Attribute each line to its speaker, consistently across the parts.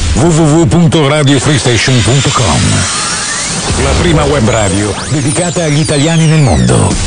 Speaker 1: www.radiofreestation.com, la prima web radio dedicata agli italiani nel mondo.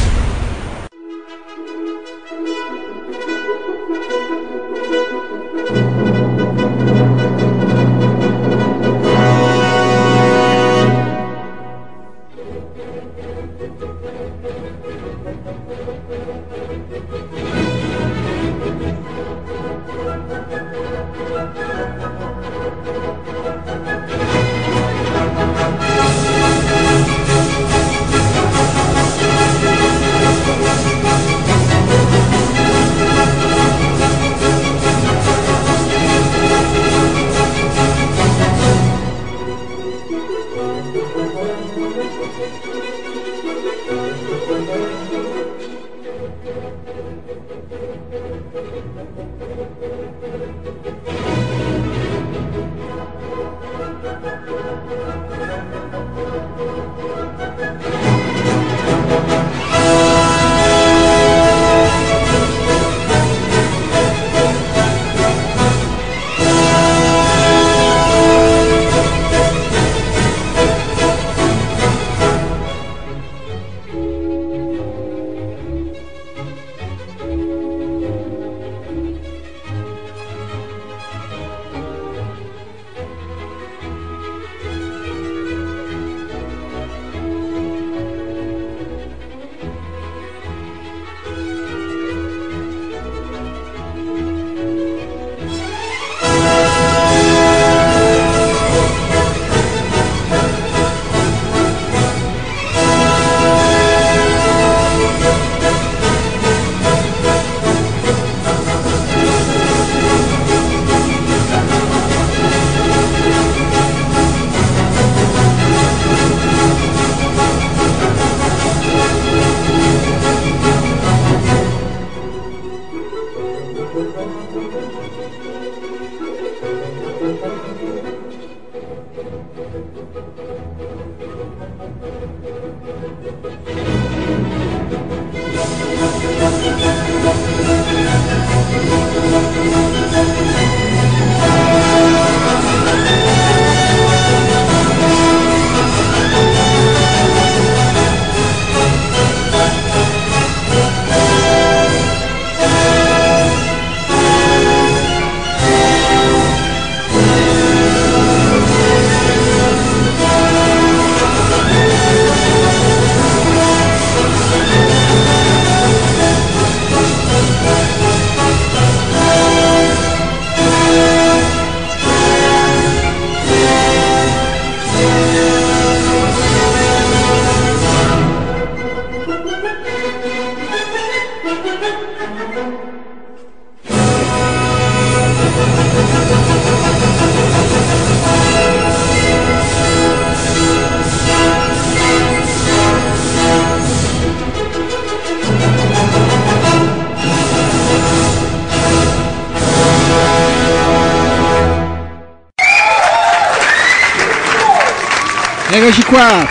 Speaker 2: Eccoci qua,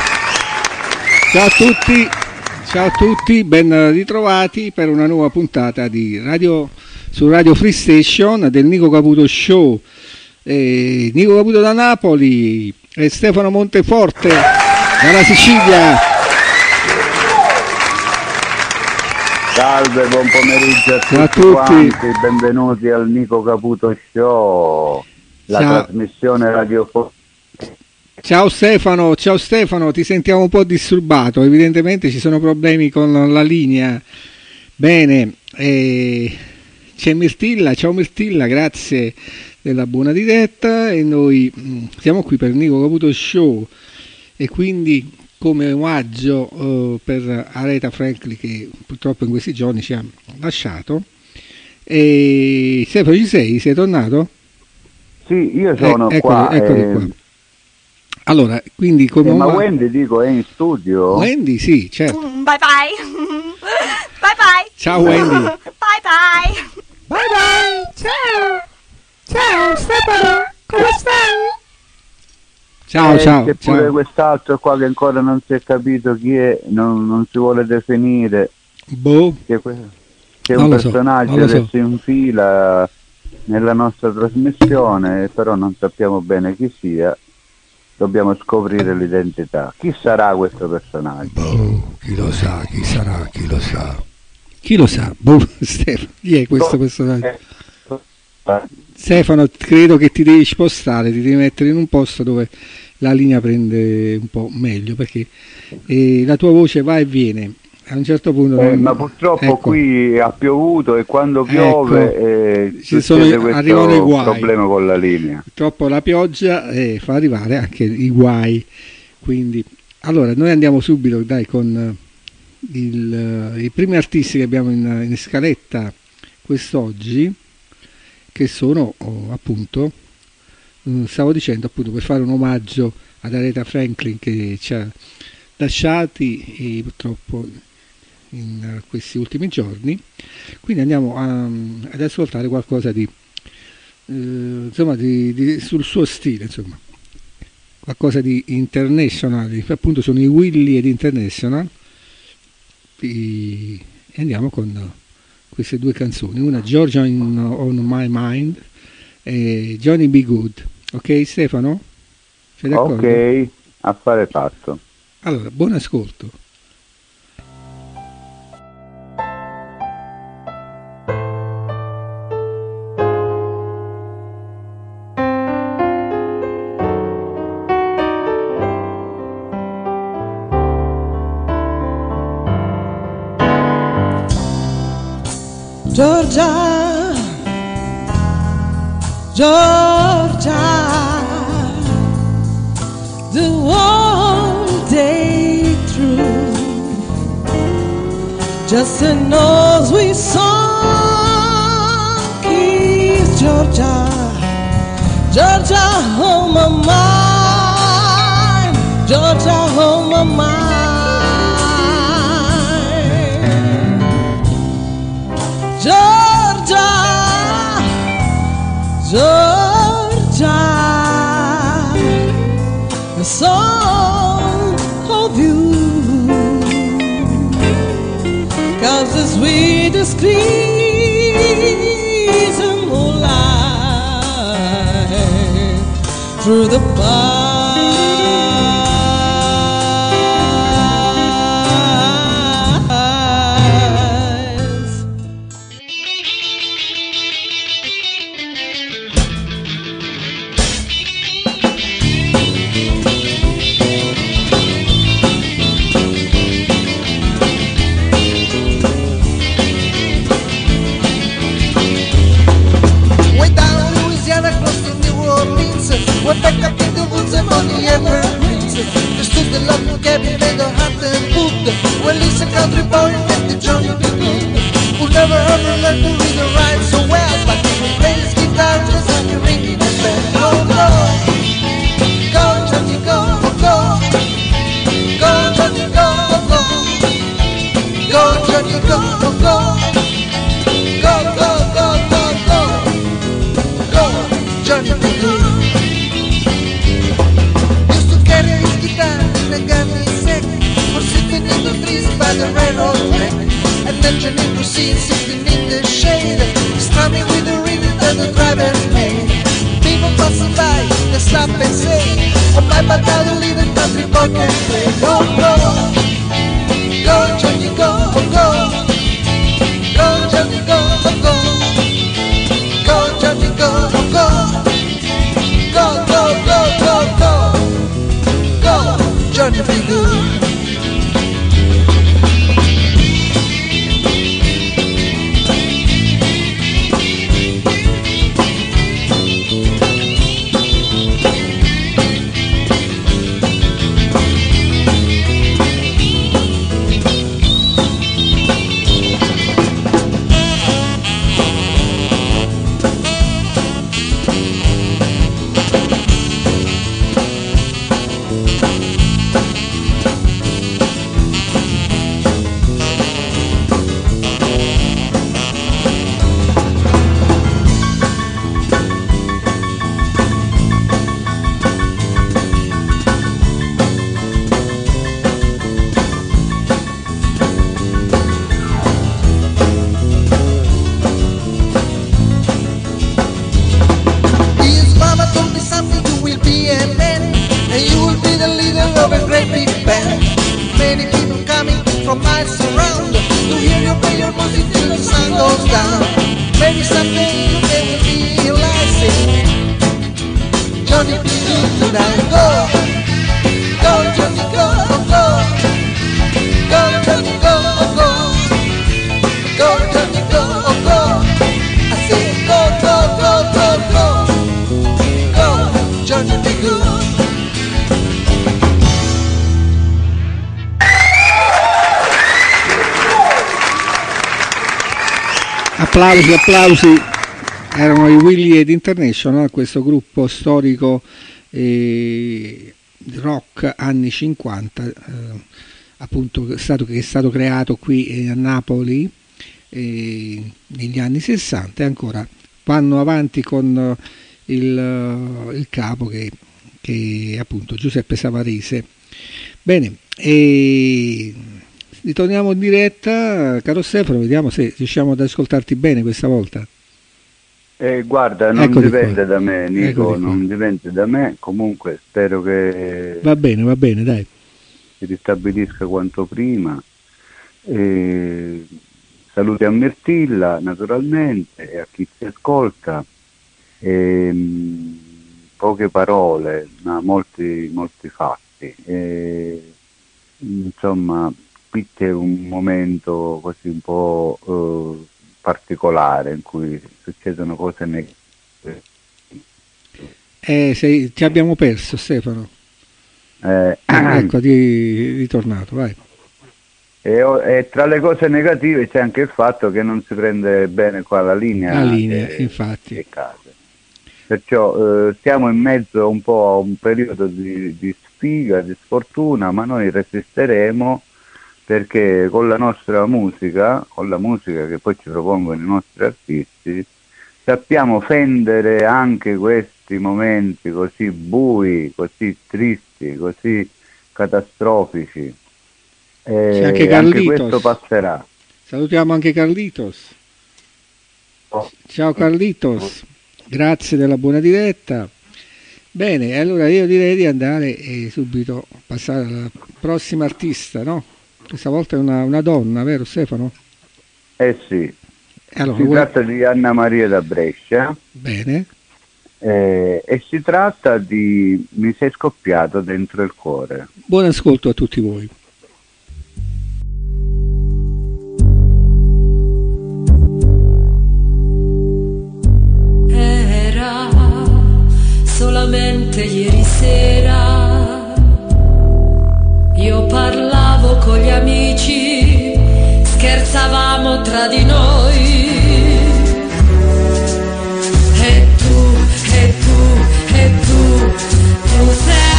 Speaker 2: ciao a tutti, ben ritrovati per una nuova puntata di radio su Radio Free Station del Nico Caputo Show. Nico Caputo da Napoli e Stefano Monteforte dalla Sicilia.
Speaker 3: Salve, buon pomeriggio a tutti quanti, benvenuti al Nico Caputo Show, la trasmissione radiofonica.
Speaker 2: Ciao Stefano, ti sentiamo un po' disturbato, evidentemente ci sono problemi con la linea. Bene, c'è Mirtilla, ciao Mirtilla, grazie della buona diretta e noi siamo qui per Nico Caputo Show e quindi come omaggio per Aretha Franklin che purtroppo in questi giorni ci ha lasciato. E Stefano, ci sei? Sei tornato?
Speaker 3: Sì, io sono qua.
Speaker 2: Eccoli qua. Allora, quindi come
Speaker 3: ma Wendy dico è in studio?
Speaker 2: Wendy sì, certo.
Speaker 4: Bye bye. Bye bye.
Speaker 2: Ciao Wendy.
Speaker 4: Bye bye.
Speaker 5: Bye bye. Ciao. Ciao Stefano, come stai?
Speaker 2: Ciao.
Speaker 3: C'è pure quest'altro qua che ancora non si è capito chi è, non si vuole definire.
Speaker 2: Boh.
Speaker 3: Che è un personaggio adesso in fila. nella nostra trasmissione, però non sappiamo bene chi sia. Dobbiamo scoprire l'identità. Chi sarà questo personaggio?
Speaker 2: Boh, chi lo sa, chi sarà, chi lo sa. Chi lo sa? Boh, Stefano, chi è questo personaggio? Stefano, credo che ti devi spostare, ti devi mettere in un posto dove la linea prende un po' meglio, perché la tua voce va e viene. A un certo punto
Speaker 3: ma purtroppo qui ha piovuto e quando piove
Speaker 2: arrivano i guai.
Speaker 3: Problema con la linea.
Speaker 2: Purtroppo la pioggia fa arrivare anche i guai. Quindi, allora, noi andiamo subito con i primi artisti che abbiamo in scaletta quest'oggi, che sono appunto, stavo dicendo appunto, per fare un omaggio ad Aretha Franklin che ci ha lasciati purtroppo in questi ultimi giorni. Quindi andiamo ad ascoltare qualcosa di insomma sul suo stile, insomma qualcosa di international, appunto sono i Willy ed International, e andiamo con queste due canzoni, una Georgia on My Mind e Johnny B. Good. Ok Stefano? Sei d'accordo?
Speaker 3: Ok, affare fatto.
Speaker 2: Allora, buon ascolto.
Speaker 5: Georgia, Georgia, the whole day through, just a nose we song keeps Georgia, Georgia on my mind, Georgia on my mind. Georgia, Georgia, a song of you, 'cause the sweetest breeze and moonlight through the pines.
Speaker 6: Went back up in the woods and on the evergreens. There stood the log cabin made of hat and boot. Well, he's a country boy named Johnny B. Good, who never ever learned to read or write so well, but he would play his guitar just like a ringing a bell. Go, go, go, Johnny, go, go, go, Johnny, go, go, go, Johnny, go, go, go, go, go, go, go, Johnny B. Good. By the railroad track, and then Johnny proceeds sitting in the shade, strumming with the rhythm that the driver made. People passing by, they stop and say, "Oh my, but how the little country boy can play." Go, go, go, Johnny, go, go, go, Johnny, go, go, go, Johnny, go, go, go, go, go, go, go, go, Johnny, be good.
Speaker 2: applausi. Erano i Willie ed International, questo gruppo storico rock anni 50, appunto che è stato creato qui a Napoli negli anni 60 e ancora vanno avanti con il capo che è appunto Giuseppe Savarese. Bene, ritorniamo in diretta, caro Stefano, vediamo se riusciamo ad ascoltarti bene questa volta.
Speaker 3: Guarda, non dipende da me, Nico, non dipende da me, comunque spero che
Speaker 2: va bene, dai,
Speaker 3: si ristabilisca quanto prima. Saluti a Mirtilla naturalmente e a chi ci ascolta. Poche parole, ma molti fatti. Insomma, qui c'è un momento così un po' particolare in cui succedono cose negative.
Speaker 2: Ti abbiamo perso, Stefano. Ecco, ritornato, vai.
Speaker 3: E tra le cose negative c'è anche il fatto che non si prende bene qua la linea.
Speaker 2: Infatti.
Speaker 3: Perciò siamo in mezzo un po' a un periodo di sfiga, di sfortuna, ma noi resisteremo, perché con la nostra musica, con la musica che poi ci propongono i nostri artisti, sappiamo fendere anche questi momenti così bui, così tristi, così catastrofici.
Speaker 2: C'è anche
Speaker 3: Carlitos. Anche questo passerà.
Speaker 2: Salutiamo anche Carlitos. Ciao Carlitos, grazie della buona diretta. Bene, allora io direi di andare subito passare alla prossima artista, no? Questa volta è una donna, vero Stefano?
Speaker 3: Sì.
Speaker 2: Allora,
Speaker 3: si tratta di Anna Maria da Brescia.
Speaker 2: Bene.
Speaker 3: E si tratta di Mi sei scoppiato dentro il cuore.
Speaker 2: Buon ascolto a tutti voi.
Speaker 7: Era solamente ieri sera, io parlavo con gli amici, scherzavamo tra di noi, e tu sei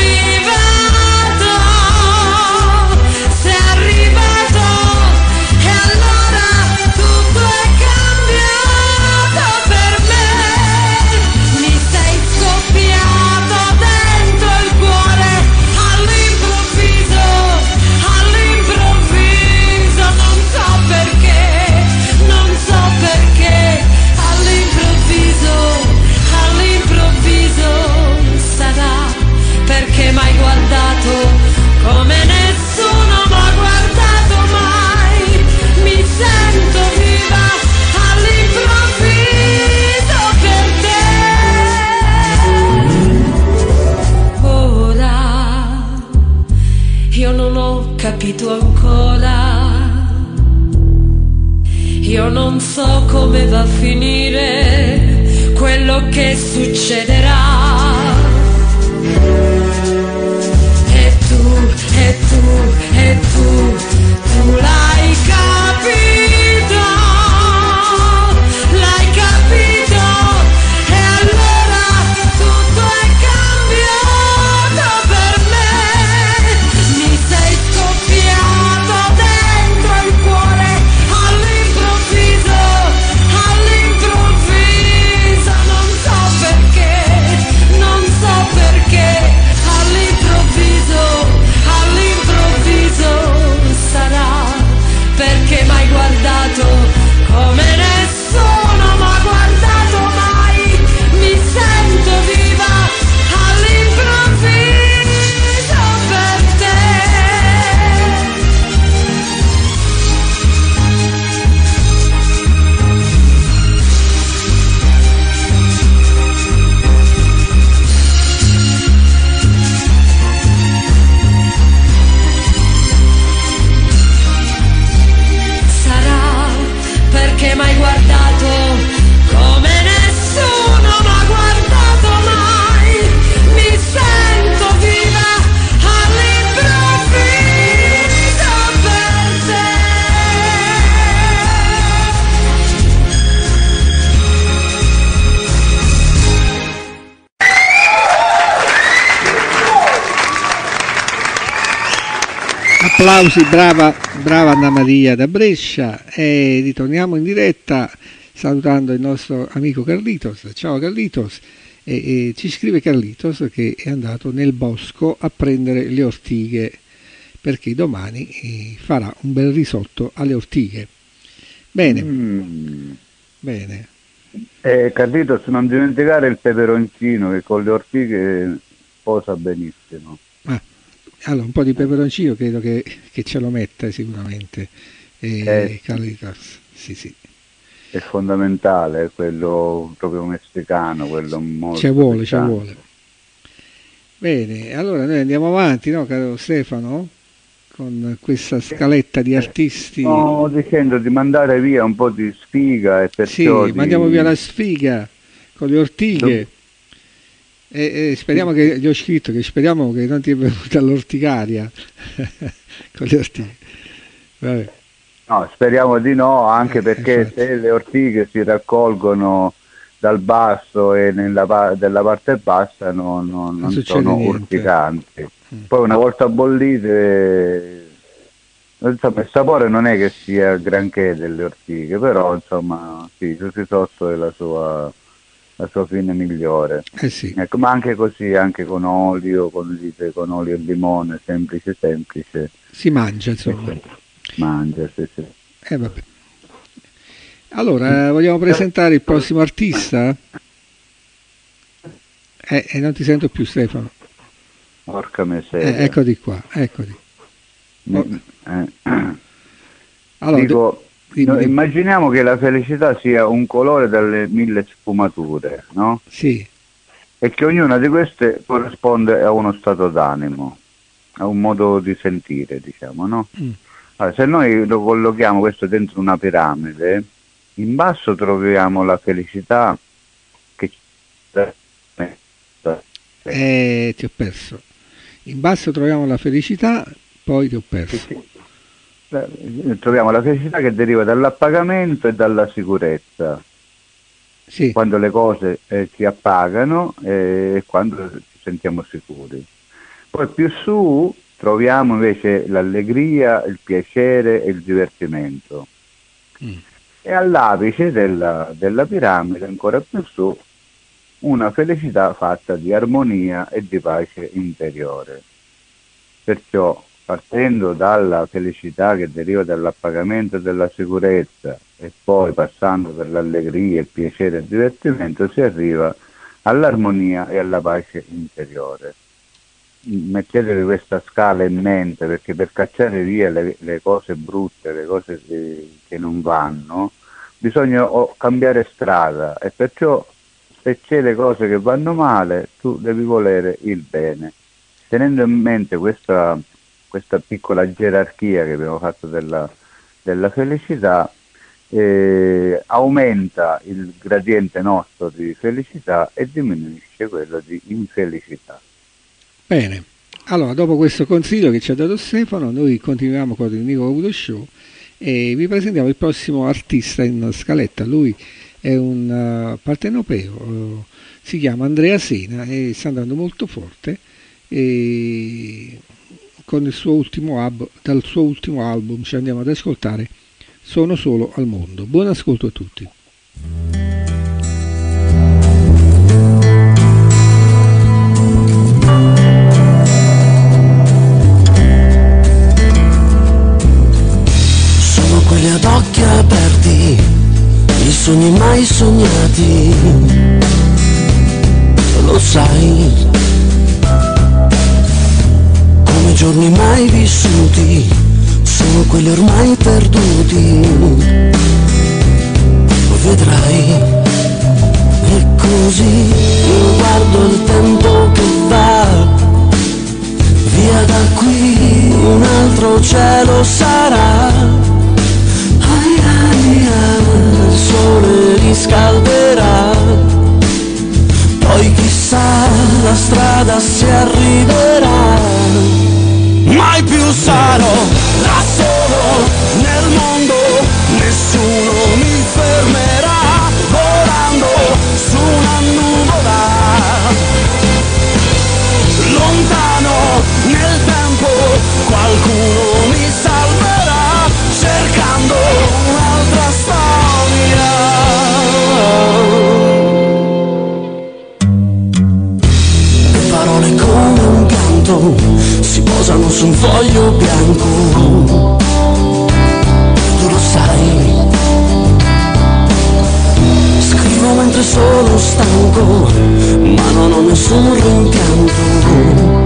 Speaker 7: arrivato, e allora tutto è cambiato per me. Mi sei scoppiato dentro il cuore all'improvviso, non so perché, all'improvviso sarà perché m'hai guardato come nessuno m'ha guardato mai. Mi sento viva all'improvviso per te. Ora io non ho capito ancora, io non so come va a finire quello che succederà. E tu l'hai capito, e allora tutto è cambiato per me. Mi sei scoppiato dentro il cuore all'improvviso, non so perché.
Speaker 2: Applausi, brava Anna Maria da Brescia. E ritorniamo in diretta salutando il nostro amico Carlitos. Ciao Carlitos. E ci scrive Carlitos che è andato nel bosco a prendere le ortighe perché domani farà un bel risotto alle ortighe. Bene. Bene.
Speaker 3: Carlitos, non dimenticare il peperoncino che con le ortighe posa benissimo.
Speaker 2: Allora, un po' di peperoncino credo che ce lo metta sicuramente Carlitos. Sì.
Speaker 3: È fondamentale, quello proprio messicano, quello molto
Speaker 2: ci vuole. Bene, allora noi andiamo avanti, no, caro Stefano, con questa scaletta di artisti.
Speaker 3: Sto dicendo di mandare via un po' di sfiga e perciò
Speaker 2: mandiamo via la sfiga con le ortighe. E speriamo che gli ho scritto che speriamo che non ti è venuta l'orticaria con le ortighe. Vabbè.
Speaker 3: No, speriamo di no, anche perché
Speaker 2: infatti.
Speaker 3: se le ortighe si raccolgono dal basso e della parte bassa non sono
Speaker 2: niente.
Speaker 3: urticanti. Poi una volta bollite, insomma, il sapore non è che sia granché delle ortighe, però insomma sì, il risotto è la sua fine migliore.
Speaker 2: Sì.
Speaker 3: Ecco, ma anche così, anche con olio, con olio e limone, semplice.
Speaker 2: Si mangia, insomma.
Speaker 3: Mangia, sì.
Speaker 2: Vabbè. Allora, vogliamo presentare il prossimo artista? Non ti sento più, Stefano.
Speaker 3: Porca miseria.
Speaker 2: Eccoti qua, eccoti. Allora,
Speaker 3: dico, immaginiamo che la felicità sia un colore dalle 1000 sfumature, no?
Speaker 2: Sì.
Speaker 3: E che ognuna di queste corrisponde a uno stato d'animo, a un modo di sentire, diciamo, no? Allora, se noi lo collochiamo questo dentro una piramide, in basso troviamo la felicità che
Speaker 2: ti ho perso. In basso troviamo la felicità, poi ti ho perso.
Speaker 3: Troviamo la felicità che deriva dall'appagamento e dalla sicurezza.
Speaker 2: Sì.
Speaker 3: Quando le cose ci appagano e quando ci sentiamo sicuri. Poi più su troviamo invece l'allegria, il piacere e il divertimento. E all'apice della piramide, ancora più su, una felicità fatta di armonia e di pace interiore. Perciò, partendo dalla felicità che deriva dall'appagamento e dalla sicurezza e poi passando per l'allegria, il piacere e il divertimento, si arriva all'armonia e alla pace interiore. Mettetevi questa scala in mente, perché per cacciare via le cose brutte, le cose che non vanno, bisogna cambiare strada, e perciò se c'è le cose che vanno male tu devi volere il bene, tenendo in mente questa piccola gerarchia che abbiamo fatto della felicità. Aumenta il gradiente nostro di felicità e diminuisce quello di infelicità.
Speaker 2: Bene, allora dopo questo consiglio che ci ha dato Stefano, noi continuiamo con il Nicola Caputo Show e vi presentiamo il prossimo artista in scaletta. Lui è un partenopeo, si chiama Andrea Sena e sta andando molto forte e con il suo ultimo dal suo ultimo album ci andiamo ad ascoltare Sono solo al mondo. Buon ascolto a tutti.
Speaker 8: Sono quelli ad occhi aperti, i sogni mai sognati, lo sai, come giorni mai vissuti. Sono quelli ormai perduti, vedrai, e così io guardo il tempo che va, via da qui un altro cielo sarà, il sole riscalderà, poi chissà la strada si arriverà. Mai più sarò da solo nel mondo, nessuno mi fermerà, volando su una nuvola. Lontano nel tempo qualcuno mi su un foglio bianco, tu lo sai. Scrivo mentre sono stanco, ma non ho nessun rimpianto,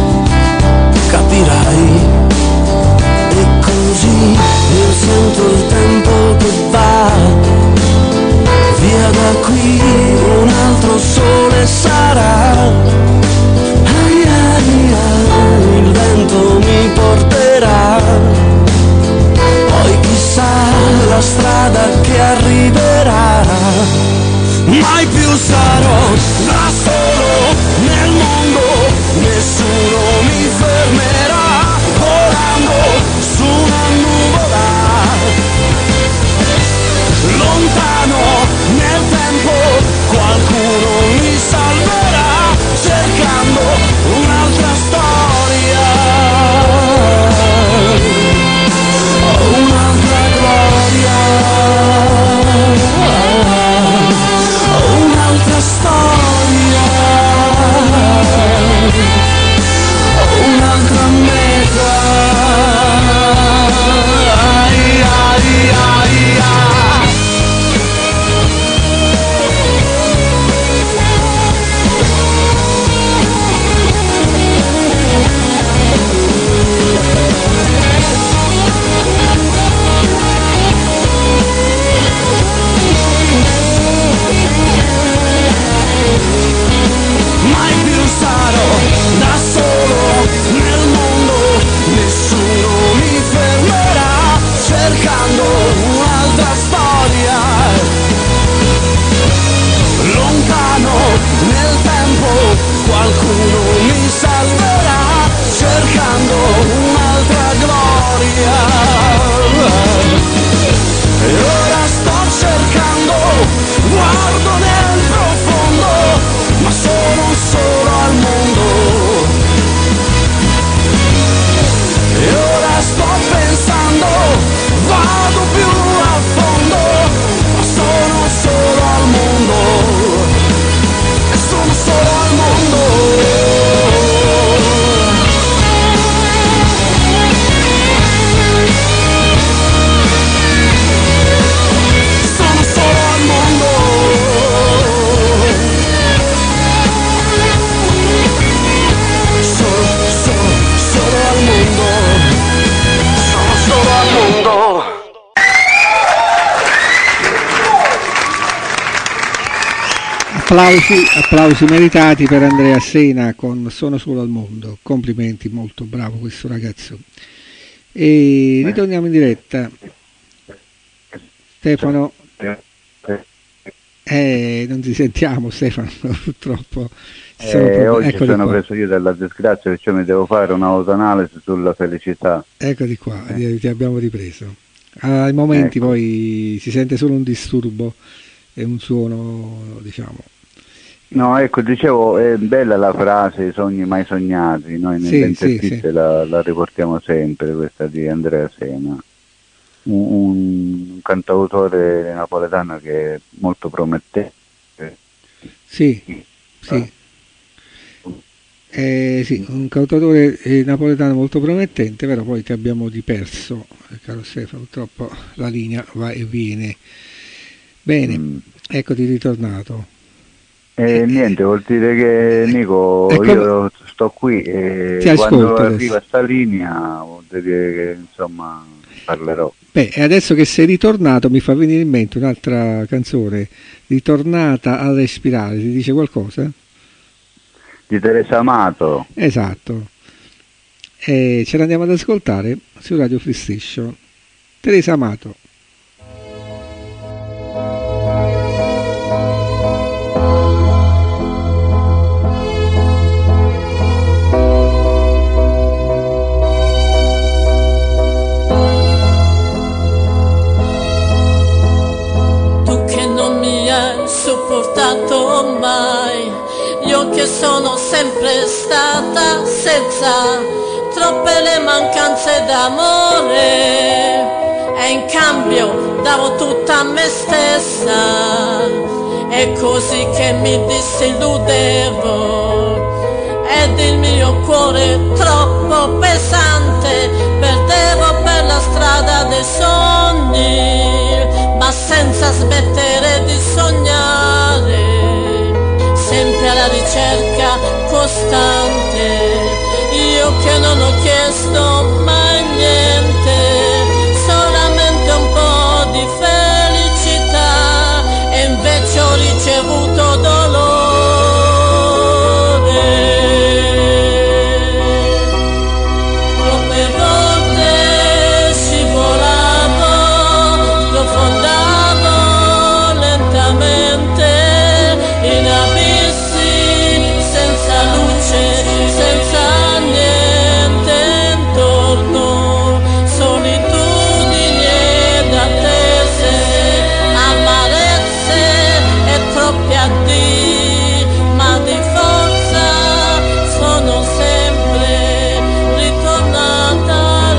Speaker 8: capirai. E così io sento il tempo che va via da qui, un altro sole sarà. Ai ai ai, il vento mi porterà, poi chissà la strada che arriverà. Mai più sarò da solo nel mondo, nessuno mi fermerà, volando su una nuvola. Lontano nel tempo qualcuno mi salverà, cercando un'altra storia, un'altra gloria, un'altra storia, un'altra meta. Ai, ai, ai, ai. Mai più sarò da solo nel mondo, nessuno mi fermerà, cercando un'altra storia. Lontano nel tempo qualcuno mi salverà, cercando un'altra gloria. E ora sto cercando, guardo nel profondo, ma sono solo al mondo. E ora sto pensando, vado più a fondo, ma sono solo al mondo. E sono solo al mondo. Sono solo al mondo. Solo al mondo. Sono solo al mondo.
Speaker 2: Applausi meritati per Andrea Sena con Sono solo al mondo. Complimenti, molto bravo questo ragazzo. E ritorniamo in diretta. Stefano, non ti sentiamo Stefano, purtroppo.
Speaker 3: Oggi
Speaker 2: Eccoli
Speaker 3: sono
Speaker 2: qua.
Speaker 3: preso io dalla disgrazia, perciò mi devo fare un'autoanalisi sulla felicità.
Speaker 2: Eccoti qua, ti abbiamo ripreso. Ai momenti
Speaker 3: Ecco.
Speaker 2: poi si sente solo un disturbo e un suono, diciamo.
Speaker 3: No, ecco, dicevo, è bella la frase, i sogni mai sognati, noi nelle interviste la riportiamo sempre, questa di Andrea Sena, un cantautore napoletano che è molto promettente.
Speaker 2: Sì. Sì, un cantautore napoletano molto promettente, però poi ti abbiamo perso, caro Stefano, purtroppo la linea va e viene. Bene, eccoti ritornato.
Speaker 3: Niente, vuol dire che Nico, io sto qui e quando arriva sta linea vuol dire che insomma parlerò.
Speaker 2: Beh, e adesso che sei ritornato mi fa venire in mente un'altra canzone, Ritornata a respirare, ti dice qualcosa?
Speaker 3: Di Teresa Amato.
Speaker 2: Esatto. Ce l'andiamo ad ascoltare su Radio Free Station. Teresa Amato.
Speaker 7: Tu che non mi hai sopportato mai, io che sono sempre stata senza troppe le mancanze d'amore, e in cambio davo tutta me stessa, è così che mi disilludevo, ed il mio cuore troppo
Speaker 9: troppo pesante, perdevo per la strada dei sogni, ma senza smettere di sognare, sempre alla ricerca costante. Io che non ho chiesto mai niente, solamente un po' di felicità, e invece ho ricevuto dolore. Troppe volte scivolavo, sprofondavo lentamente in abissi senza luce, senza niente intorno, solitudini ed attese, amarezze e troppi addii, ma di forza sono sempre ritornata a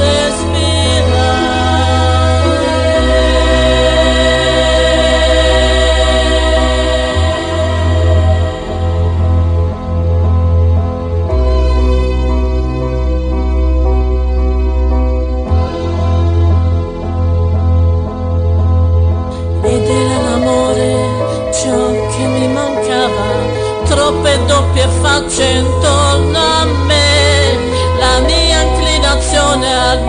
Speaker 9: ed era l'amore ciò che mi mancava, troppe doppie facce intorno a me, la mia inclinazione al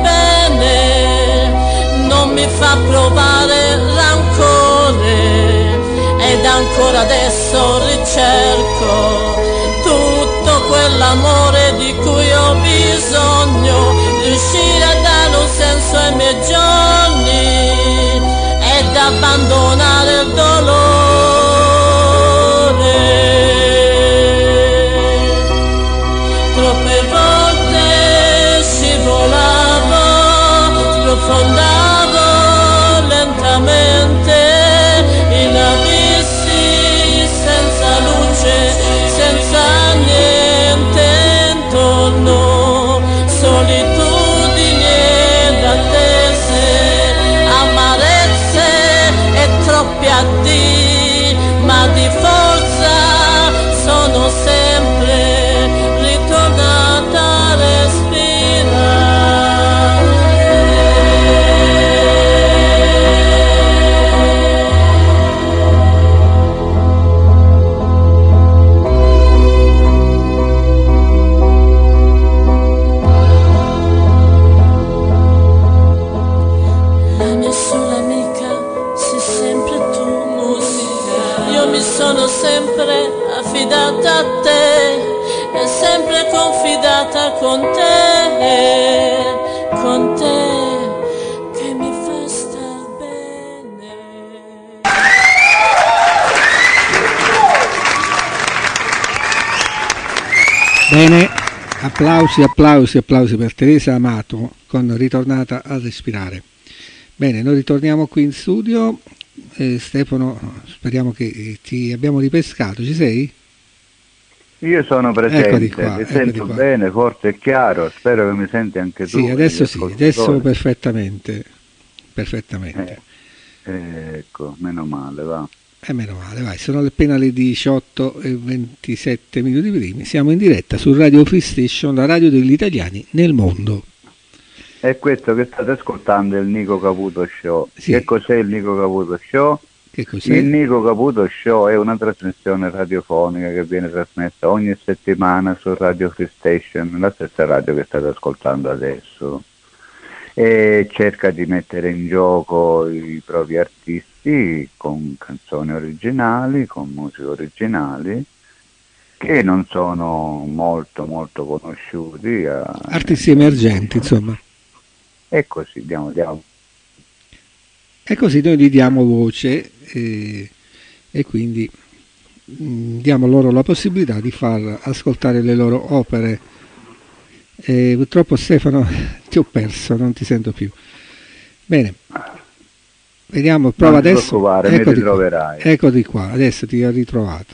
Speaker 9: bene non mi fa provare rancore, ed ancora adesso ricerco tutto quell'amore di cui ho bisogno, riuscire a dare un senso ai miei giorni ed abbandonare il dolore. Troppe volte scivolavo, sprofondavo lentamente in abissi senza luce, senza niente intorno, solitudini ed attese, amarezze e troppi addii, ma di forza sono sempre ritornata a La mia sola amica sei sempre tu, musica. Io mi sono sempre affidata a te e sempre confidata con te che mi fa star bene.
Speaker 2: Bene, applausi per Teresa Amato con Ritornata a respirare. Bene, noi ritorniamo qui in studio. Stefano, speriamo che ti abbiamo ripescato. Ci sei?
Speaker 3: Io sono presente,
Speaker 2: Eccoti qua,
Speaker 3: ti
Speaker 2: eccoti
Speaker 3: sento
Speaker 2: qua.
Speaker 3: bene, forte e chiaro, spero che mi senti anche tu.
Speaker 2: Sì, adesso
Speaker 3: gli
Speaker 2: sì,
Speaker 3: ascoltatori.
Speaker 2: adesso perfettamente.
Speaker 3: Ecco, meno male, va.
Speaker 2: Meno male, vai, sono appena le 18:27 primi. Siamo in diretta su Radio Free Station, la radio degli italiani nel mondo.
Speaker 3: E questo che state ascoltando è il Nico Caputo Show.
Speaker 2: Sì.
Speaker 3: Che cos'è il Nico Caputo Show?
Speaker 2: Che cos'è?
Speaker 3: Il Nico Caputo Show è una trasmissione radiofonica che viene trasmessa ogni settimana su Radio Free Station, la stessa radio che state ascoltando adesso, e cerca di mettere in gioco i propri artisti con canzoni originali, con musiche originali che non sono molto conosciuti.
Speaker 2: Artisti emergenti, insomma.
Speaker 3: E così diamo.
Speaker 2: E così noi gli diamo voce e quindi diamo loro la possibilità di far ascoltare le loro opere. Purtroppo Stefano ti ho perso, non ti sento più. Bene, vediamo, prova
Speaker 3: non
Speaker 2: adesso.
Speaker 3: Mi ritroverai.
Speaker 2: Eccoti qua, adesso ti ho ritrovato.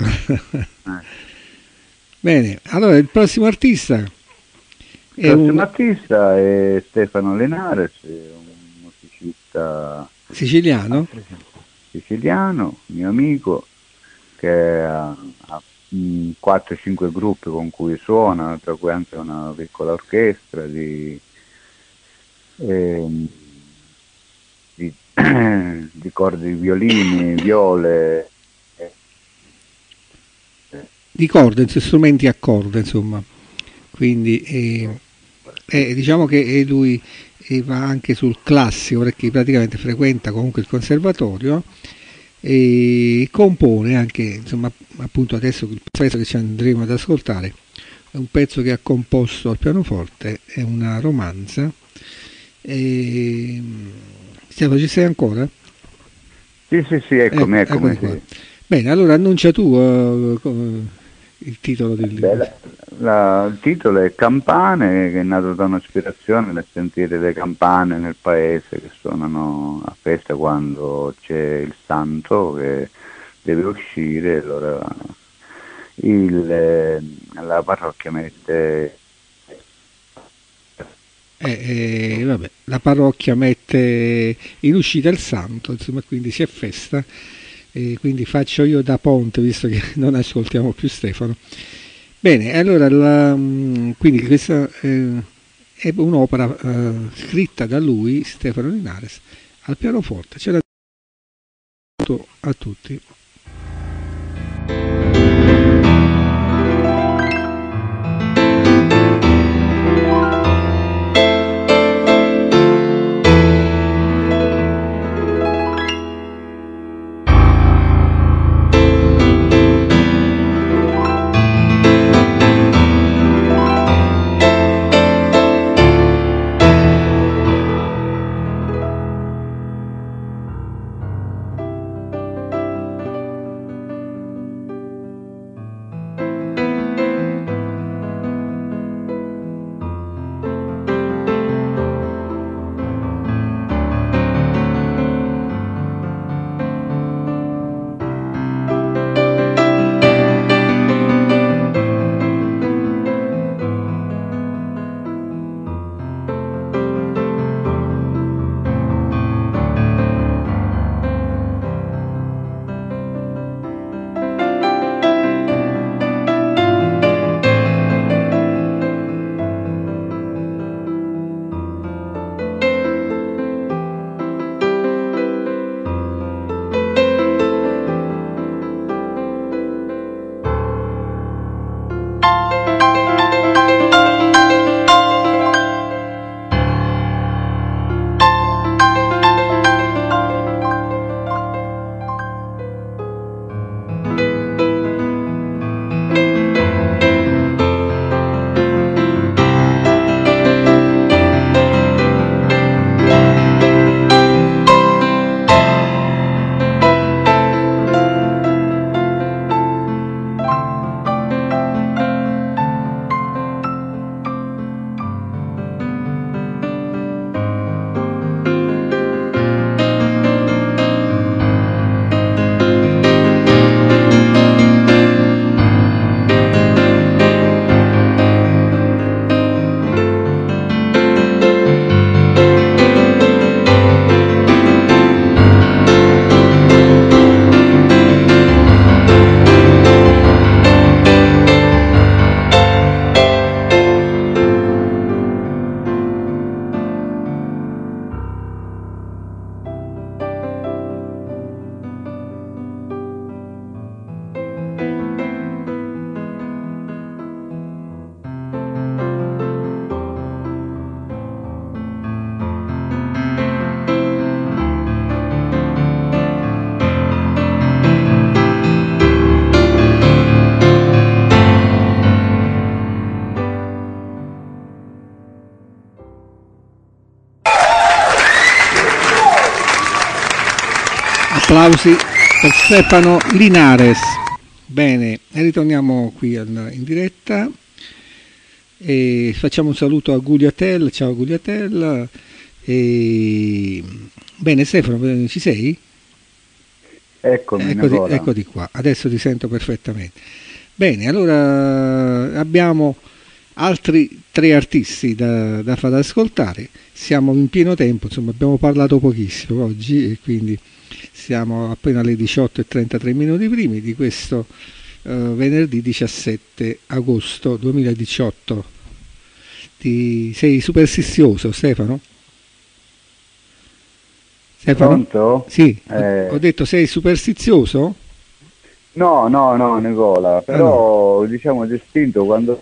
Speaker 2: Bene, allora il prossimo artista
Speaker 3: Il prossimo artista è Stefano Lenares, un musicista
Speaker 2: siciliano,
Speaker 3: mio amico, che 4-5 gruppi con cui suona, tra cui anche una piccola orchestra di corde di violini, viole.
Speaker 2: Di corde, strumenti a corda, insomma. Quindi diciamo che lui va anche sul classico, perché praticamente frequenta comunque il conservatorio e compone anche, insomma, appunto adesso il pezzo che ci andremo ad ascoltare è un pezzo che ha composto al pianoforte, è una romanza. Stefano, ci sei ancora?
Speaker 3: Sì, eccomi.
Speaker 2: Sì. Bene, allora annuncia tu il titolo del libro.
Speaker 3: Il titolo è Campane, che è nato da un'ispirazione nel sentire le campane nel paese che suonano a festa quando c'è il santo che deve uscire, allora la parrocchia mette
Speaker 2: la parrocchia mette in uscita il santo, insomma, quindi c'è festa, quindi faccio io da ponte, visto che non ascoltiamo più Stefano. Bene, allora quindi questa è un'opera scritta da lui, Stefano Linares, al pianoforte. Ce l'ha detto a tutti. Applausi per Stefano Linares. Bene, e ritorniamo qui in diretta e facciamo un saluto a Gugliatel. Ciao Gugliatel. Bene, Stefano, ci sei?
Speaker 3: Eccomi,
Speaker 2: eccoti qua, adesso ti sento perfettamente. Bene, allora abbiamo altri 3 artisti da far ascoltare. Siamo in pieno tempo, insomma abbiamo parlato pochissimo oggi e quindi siamo appena alle 18:33 primi di questo venerdì 17 agosto 2018. Sei superstizioso, Stefano?
Speaker 3: Pronto?
Speaker 2: Sì, ho detto sei superstizioso?
Speaker 3: No, Nicola, però diciamo distinto quando...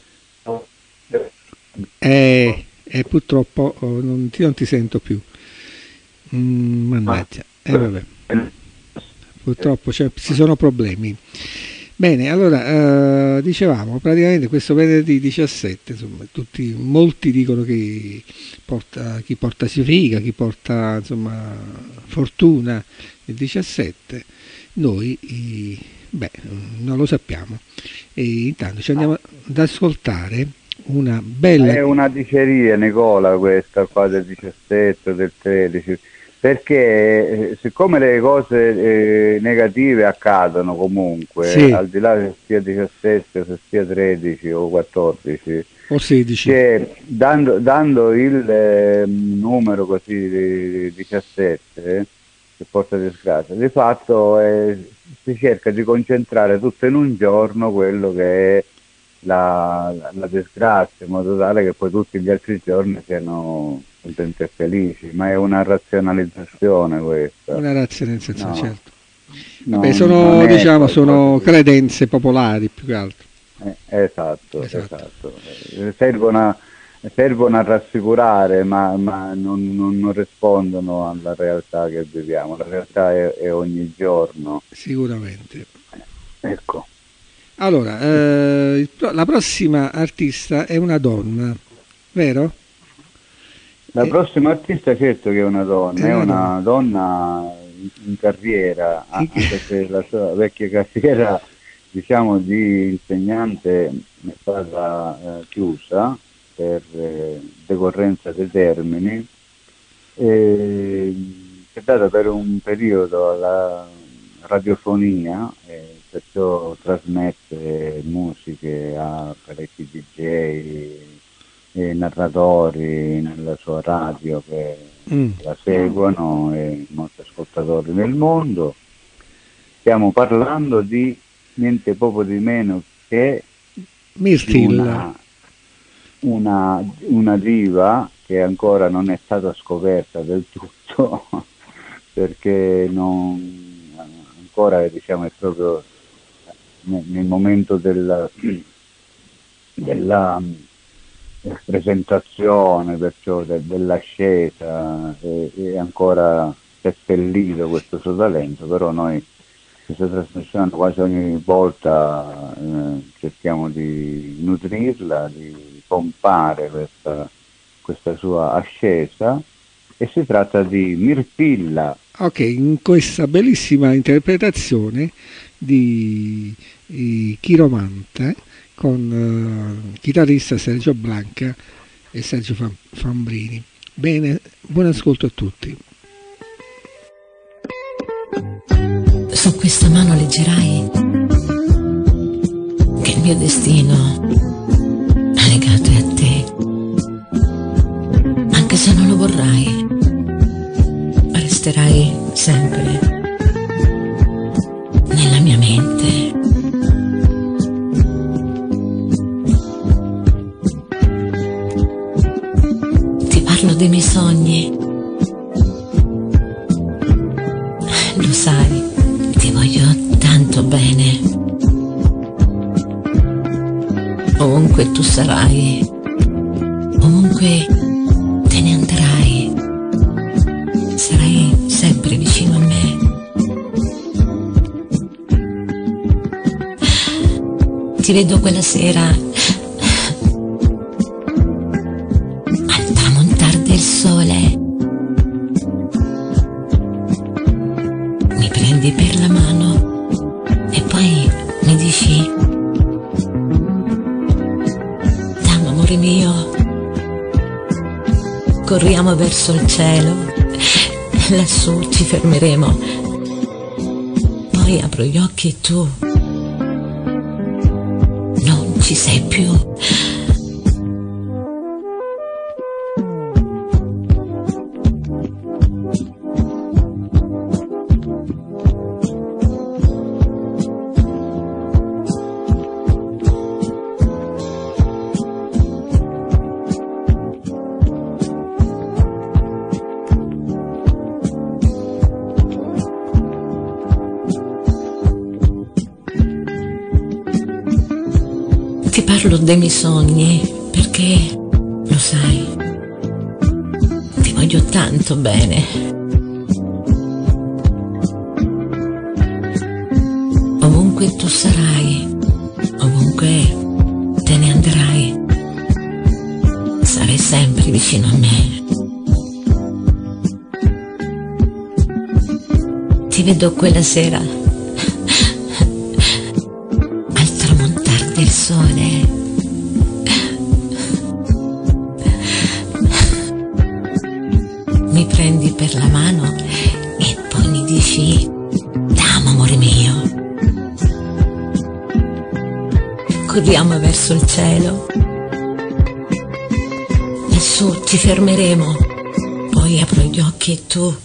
Speaker 2: purtroppo non ti sento più. Mannaggia, vabbè. Purtroppo ci sono problemi. Bene, allora dicevamo praticamente questo venerdì 17, insomma, molti dicono che chi porta sfiga, chi porta insomma fortuna il 17, noi non lo sappiamo. E intanto ci andiamo ad ascoltare una bella...
Speaker 3: È una diceria, Nicola, questa qua del 17, del 13, perché siccome le cose negative accadono comunque,
Speaker 2: sì,
Speaker 3: al di là che sia 17, se sia 13 o 14
Speaker 2: o 16,
Speaker 3: che dando il numero così di 17 che porta disgrazia, di fatto si cerca di concentrare tutto in un giorno quello che è la disgrazia, in modo tale che poi tutti gli altri giorni siano contenti e felici, ma è una razionalizzazione questa.
Speaker 2: Una razionalizzazione, no, certo.
Speaker 3: No,
Speaker 2: beh, sono credenze popolari più che altro.
Speaker 3: Esatto. Servono a rassicurare, ma non rispondono alla realtà che viviamo. La realtà è ogni giorno.
Speaker 2: Sicuramente.
Speaker 3: Ecco.
Speaker 2: Allora, la prossima artista è una donna, vero?
Speaker 3: La prossima artista certo che è una donna, è una donna in carriera, anche se la sua vecchia carriera, diciamo, di insegnante è stata chiusa per decorrenza dei termini, è data per un periodo alla radiofonia, perciò trasmette musiche a parecchi DJ e narratori nella sua radio che la seguono e molti ascoltatori nel mondo. Stiamo parlando di niente poco di meno che
Speaker 2: Myrtilla,
Speaker 3: una diva che ancora non è stata scoperta del tutto perché ancora diciamo è proprio nel momento della presentazione, perciò dell'ascesa, è ancora seppellito questo suo talento, però noi questa trasmissione quasi ogni volta cerchiamo di nutrirla, di pompare questa sua ascesa, e si tratta di Myrtilla.
Speaker 2: Ok, in questa bellissima interpretazione di Chiromante con chitarrista Sergio Blanca e Sergio Fambrini. Bene, buon ascolto a tutti.
Speaker 10: Su questa mano leggerai che il mio destino legato è a te, anche se non lo vorrai, resterai sempre nella mia mente. Ti parlo dei miei sogni, lo sai, ti voglio tanto bene. Ovunque tu sarai, ovunque te ne andrai, sarai sempre vicino a me. Ti vedo quella sera al tramontar del sole, mi prendi per la mano e poi mi dici: dammi, amore mio, corriamo verso il cielo, lassù ci fermeremo, poi apro gli occhi e tu non ci sei più. parlo dei miei sogni perché, lo sai, ti voglio tanto bene. Ovunque tu sarai, ovunque te ne andrai, sarai sempre vicino a me. Ti vedo quella sera al tramontare del sole. Mi prendi per la mano e poi mi dici: t'amo, amore mio. Corriamo verso il cielo. Lassù ci fermeremo. Poi apro gli occhi e tu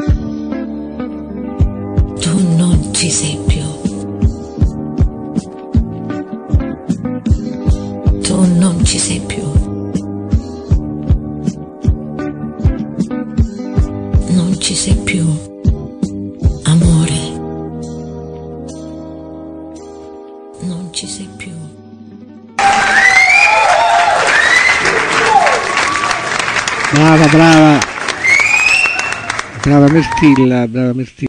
Speaker 10: non ci sei più. Tu non ci sei più. Non ci sei più, amore. Non ci sei più.
Speaker 2: Brava, brava. Brava Mirtilla, brava Mirtilla.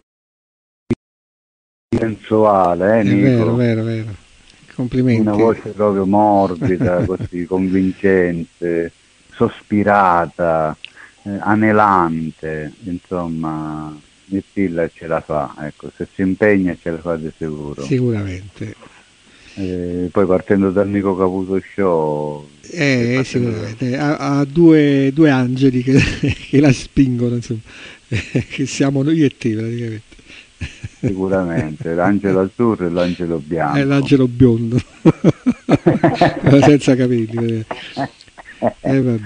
Speaker 3: Sensuale, Nico?
Speaker 2: Vero. Complimenti.
Speaker 3: Una voce proprio morbida, così convincente, sospirata, anelante, insomma, Mirtilla ce la fa, ecco, se si impegna ce la fa di sicuro.
Speaker 2: Sicuramente.
Speaker 3: Poi partendo dal Nico Caputo Show,
Speaker 2: sicuramente ha due angeli che la spingono, insomma, che siamo noi e te praticamente.
Speaker 3: Sicuramente, l'angelo azzurro e l'angelo bianco.
Speaker 2: È l'angelo biondo, senza capelli. Vabbè.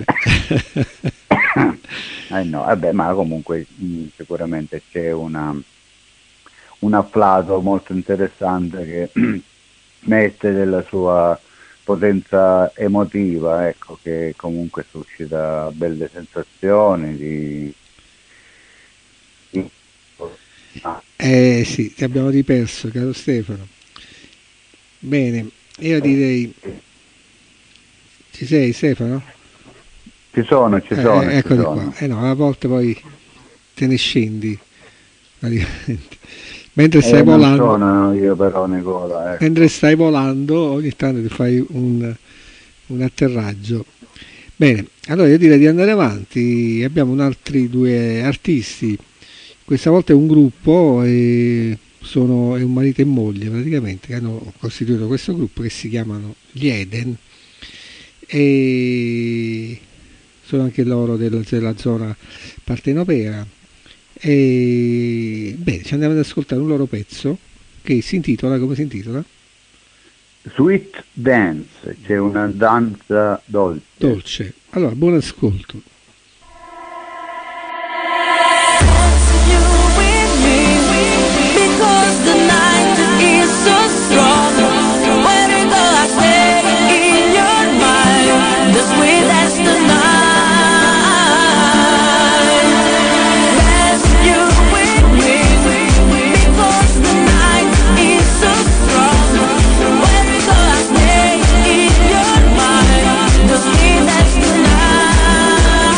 Speaker 3: No, vabbè, ma comunque sicuramente c'è un afflato molto interessante che mette della sua potenza emotiva, ecco, che comunque suscita belle sensazioni
Speaker 2: sì, ti abbiamo riperso, caro Stefano. Bene, io direi, ci sei, Stefano?
Speaker 3: Ci sono.
Speaker 2: Eccoli qua. No, a volte poi te ne scendi praticamente. Mentre stai volando.
Speaker 3: Non sono io però, Nicola, ecco.
Speaker 2: Mentre stai volando, ogni tanto ti fai un atterraggio. Bene, allora io direi di andare avanti. Abbiamo altri due artisti. Questa volta è un gruppo, è un marito e moglie praticamente, che hanno costituito questo gruppo, che si chiamano gli Eden, e sono anche loro della zona partenopea. E bene, ci andiamo ad ascoltare un loro pezzo che si intitola, come si intitola?
Speaker 3: Sweet Dance, c'è una danza dolce.
Speaker 2: Allora, buon ascolto.
Speaker 11: Tonight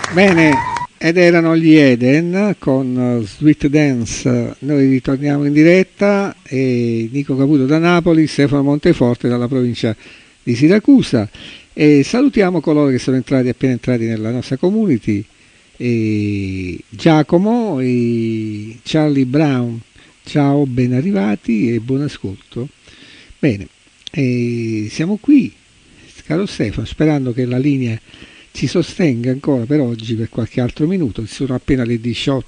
Speaker 2: Bene, ed erano gli Eden con Sweet Dance. Noi ritorniamo in diretta e Nico Caputo da Napoli, Stefano Monteforte dalla provincia di Siracusa, e salutiamo coloro che sono appena entrati nella nostra community, e Giacomo e Charlie Brown. Ciao, ben arrivati e buon ascolto. Bene, siamo qui, caro Stefano, sperando che la linea ci sostenga ancora per oggi per qualche altro minuto. Sono appena le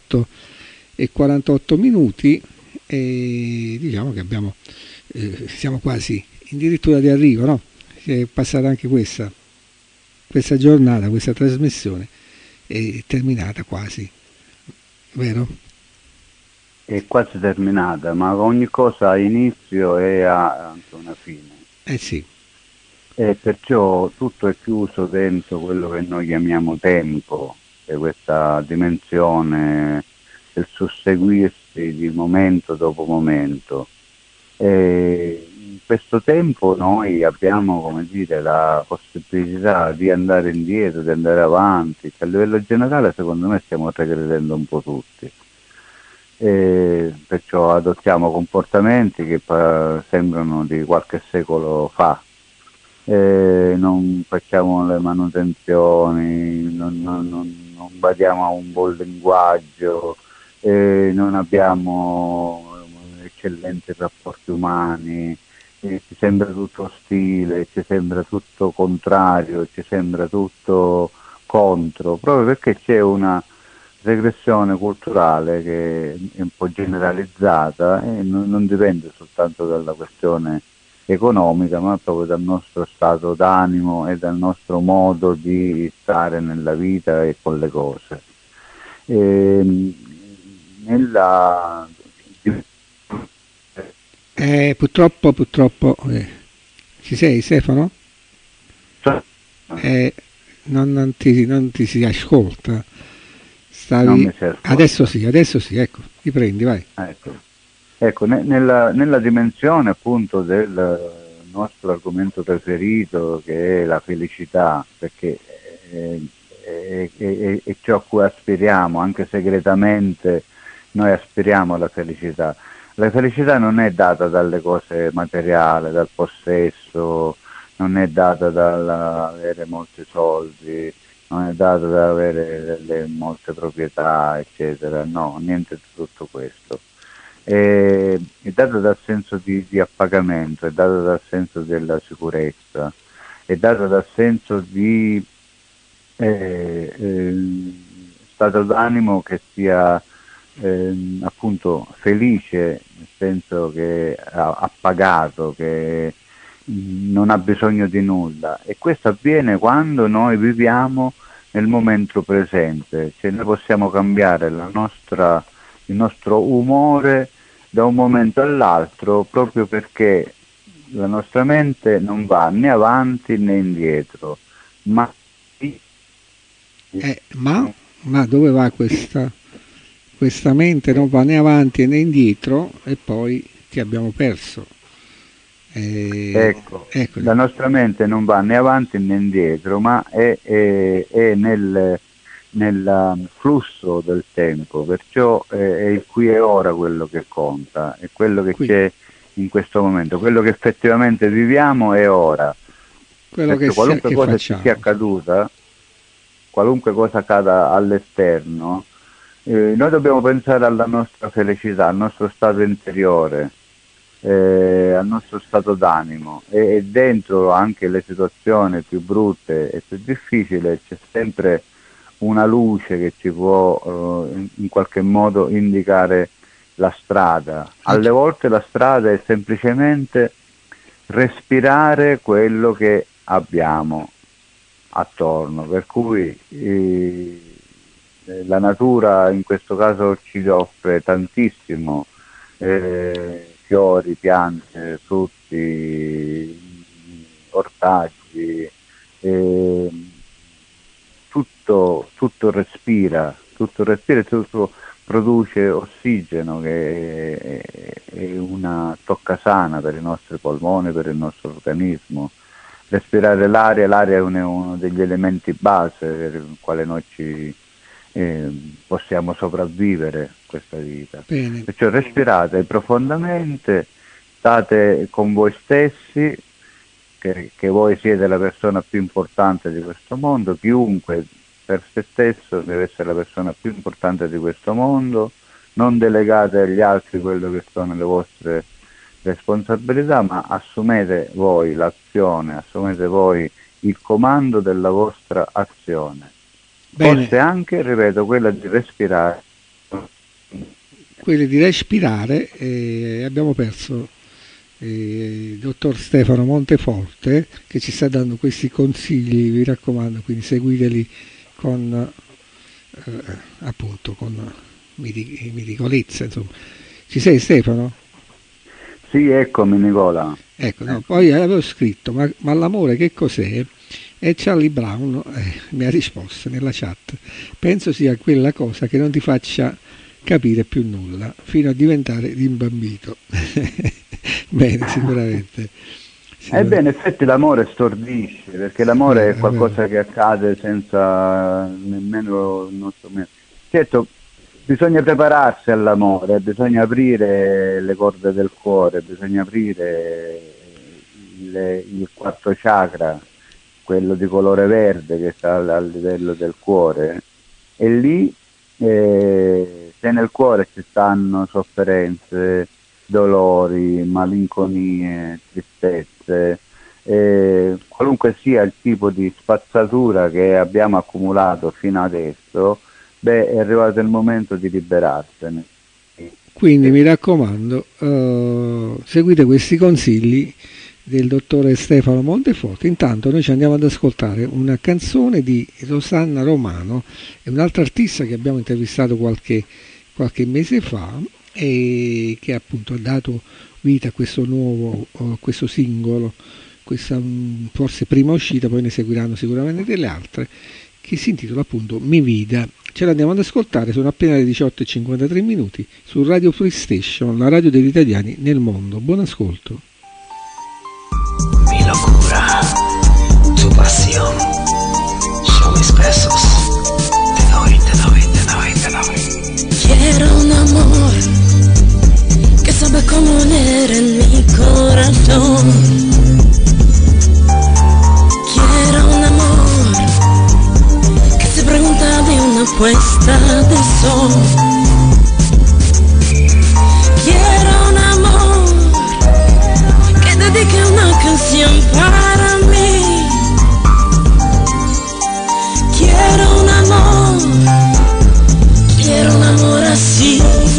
Speaker 2: 18:48 e diciamo che siamo quasi addirittura di arrivo, no? È passata anche questa giornata, questa trasmissione è terminata quasi, vero?
Speaker 3: È quasi terminata, ma ogni cosa ha inizio e ha anche una fine.
Speaker 2: Sì.
Speaker 3: E perciò tutto è chiuso dentro quello che noi chiamiamo tempo, e questa dimensione del susseguirsi di momento dopo momento. E in questo tempo noi abbiamo, come dire, la possibilità di andare indietro, di andare avanti. A livello generale, secondo me, stiamo regredendo un po' tutti. E perciò adottiamo comportamenti che sembrano di qualche secolo fa. Non facciamo le manutenzioni, non badiamo a un buon linguaggio, non abbiamo eccellenti rapporti umani, ci sembra tutto ostile, ci sembra tutto contrario, ci sembra tutto contro, proprio perché c'è una regressione culturale che è un po' generalizzata e non dipende soltanto dalla questione economica, ma proprio dal nostro stato d'animo e dal nostro modo di stare nella vita e con le cose.
Speaker 2: Purtroppo ci sei, Stefano? Non ti si ascolta. Adesso sì, ecco, riprendi, vai.
Speaker 3: Ecco, nella dimensione appunto del nostro argomento preferito, che è la felicità, perché è ciò a cui aspiriamo, anche segretamente noi aspiriamo alla felicità. La felicità non è data dalle cose materiali, dal possesso, non è data dall'avere molti soldi, non è data da avere molte proprietà, eccetera, no, niente di tutto questo. È data dal senso di appagamento, è data dal senso della sicurezza, è data dal senso di stato d'animo che sia appunto felice, nel senso che ha appagato, che non ha bisogno di nulla, e questo avviene quando noi viviamo nel momento presente, cioè noi possiamo cambiare il nostro umore da un momento all'altro, proprio perché la nostra mente non va né avanti né indietro, ma
Speaker 2: dove va questa mente? Non va né avanti né indietro, e poi che abbiamo perso.
Speaker 3: Ecco, la nostra mente non va né avanti né indietro, ma è nel flusso del tempo, perciò è il qui e ora quello che conta, è quello che c'è in questo momento, quello che effettivamente viviamo è ora. Qualunque cosa ci sia accaduta, qualunque cosa accada all'esterno, noi dobbiamo pensare alla nostra felicità, al nostro stato interiore, al nostro stato d'animo, e dentro anche le situazioni più brutte e più difficili c'è sempre una luce che ci può in qualche modo indicare la strada. Alle volte la strada è semplicemente respirare quello che abbiamo attorno, per cui la natura in questo caso ci offre tantissimo, fiori, piante, frutti, ortaggi, tutto respira, e tutto produce ossigeno, che è una toccasana per i nostri polmoni, per il nostro organismo, respirare l'aria è uno degli elementi base per il quale noi possiamo sopravvivere questa vita.
Speaker 2: Bene.
Speaker 3: Perciò respirate profondamente, state con voi stessi, che voi siete la persona più importante di questo mondo, chiunque per se stesso deve essere la persona più importante di questo mondo, non delegate agli altri quello che sono le vostre responsabilità, ma assumete voi l'azione, assumete voi il comando della vostra azione.
Speaker 2: Bene.
Speaker 3: Forse anche, ripeto, quella di respirare.
Speaker 2: Quelli di respirare, abbiamo perso il dottor Stefano Monteforte, che ci sta dando questi consigli, vi raccomando, quindi seguiteli con appunto con meticolezza, insomma. Ci sei, Stefano?
Speaker 3: Sì, eccomi, Nicola.
Speaker 2: Ecco, no, poi avevo scritto, ma l'amore che cos'è? E Charlie Brown mi ha risposto nella chat: penso sia quella cosa che non ti faccia capire più nulla fino a diventare rimbambito. Bene, sicuramente.
Speaker 3: Ebbene, in effetti l'amore stordisce, perché l'amore è qualcosa che accade senza nemmeno il nostro mezzo. Certo, bisogna prepararsi all'amore, bisogna aprire le corde del cuore, bisogna aprire il quarto chakra, quello di colore verde che sta al livello del cuore, e lì se nel cuore ci stanno sofferenze, dolori, malinconie, tristezze, qualunque sia il tipo di spazzatura che abbiamo accumulato fino adesso, è arrivato il momento di liberarsene.
Speaker 2: Quindi mi raccomando, seguite questi consigli del dottore Stefano Monteforte. Intanto noi ci andiamo ad ascoltare una canzone di Rosanna Romano, è un'altra artista che abbiamo intervistato qualche mese fa e che appunto ha dato vita a questo nuovo, questo singolo, questa forse prima uscita, poi ne seguiranno sicuramente delle altre, che si intitola appunto Mi Vida. Ce l'andiamo ad ascoltare, sono appena le 18:53 minuti su Radio Free Station, la radio degli italiani nel mondo. Buon ascolto.
Speaker 8: Mi locura, tu pasión, son mis besos, te doy.
Speaker 9: Quiero un amor que sabe cómo leer en mi corazón. Quiero un amor que se pregunta de una puesta de sol. Quiero un amor que dedique una canción para mí. Quiero un amor así.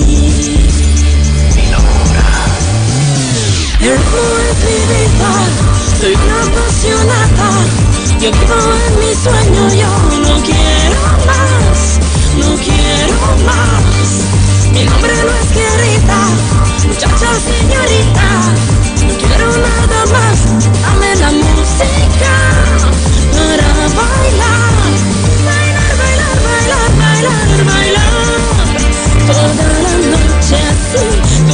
Speaker 8: Mi locura.
Speaker 9: El ritmo es mi vida, soy una apasionada. Yo vivo en mi sueño, yo no quiero más. Mi nombre no es querida, muchacha señorita. No quiero nada más, dame la música para bailar. Bailar. Toda la noche así,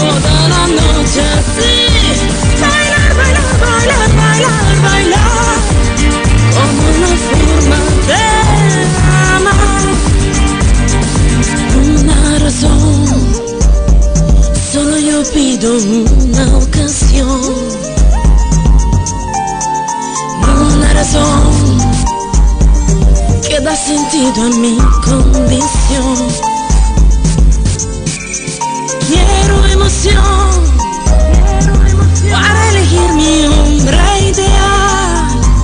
Speaker 9: bailar, como una forma de amar. Una razón, solo yo pido una ocasión. Una razón que da sentido a mi condición. Quiero emoción para elegir mi hombre ideal.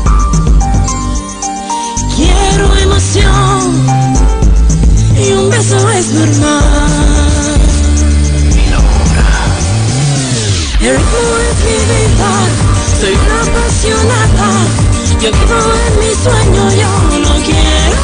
Speaker 9: Quiero emoción y un beso es normal.
Speaker 8: Mi locura.
Speaker 9: El ritmo es mi vida, soy una apasionada. Yo vivo en mi sueño, yo no quiero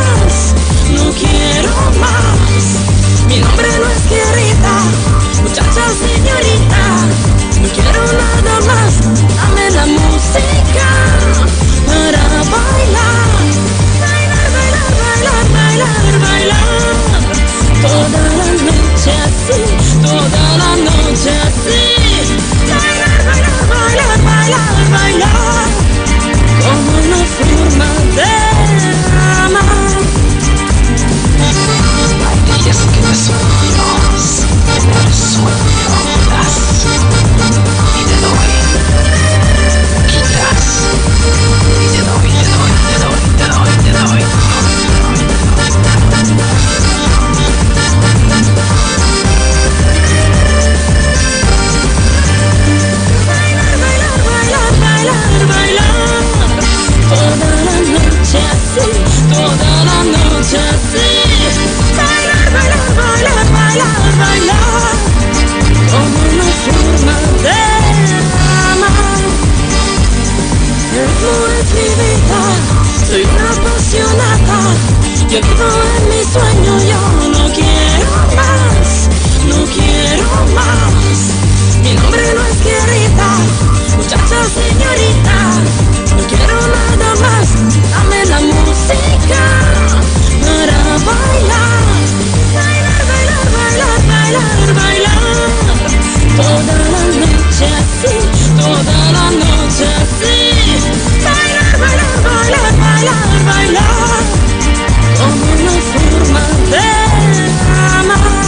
Speaker 9: más. Mi nombre no es querida, muchacha señorita. No quiero nada más, dame la música para bailar. Bailar. Toda la noche así. Bailar. Yo vivo en mi sueño, yo no quiero más, no quiero más. Mi nombre no es Querida, muchacha señorita. No quiero nada más, dame la música para bailar. Bailar, bailar, bailar, bailar, bailar. Toda la noche así, toda la noche así. Bailar, bailar, bailar, bailar, bailar. Como una forma de amar.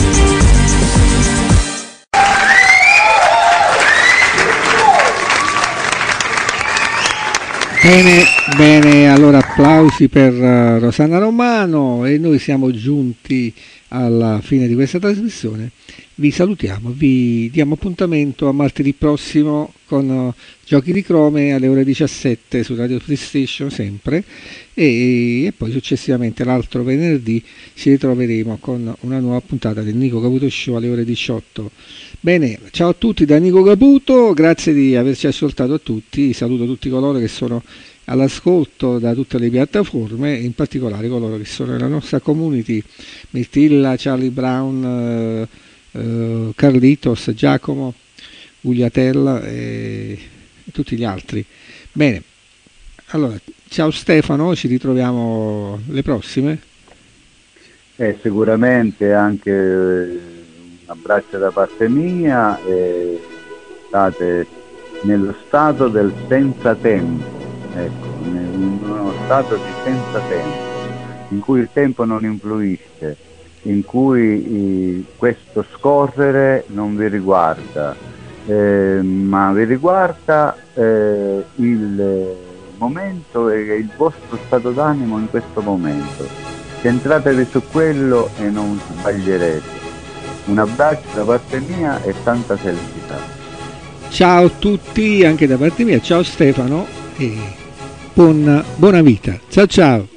Speaker 2: Bene, allora applausi per Rosanna Romano e noi siamo giunti alla fine di questa trasmissione. Vi salutiamo, vi diamo appuntamento a martedì prossimo con Giochi di Crome alle ore 17 su Radio Free Station sempre e poi successivamente l'altro venerdì ci ritroveremo con una nuova puntata del Nico Caputo Show alle ore 18. Bene, ciao a tutti da Nico Caputo, grazie di averci ascoltato a tutti, saluto tutti coloro che sono all'ascolto da tutte le piattaforme, in particolare coloro che sono nella nostra community, Mirtilla, Charlie Brown, Carlitos, Giacomo, Gugliatella e tutti gli altri. Bene, allora ciao Stefano, ci ritroviamo le prossime.
Speaker 3: Sicuramente anche un abbraccio da parte mia e state nello stato del senza tempo, ecco, in uno stato di senza tempo, in cui il tempo non influisce, in cui questo scorrere non vi riguarda, ma vi riguarda il momento e il vostro stato d'animo in questo momento. Centratevi su quello e non sbaglierete. Un abbraccio da parte mia e tanta felicità.
Speaker 2: Ciao a tutti anche da parte mia, ciao Stefano e buona vita, ciao ciao.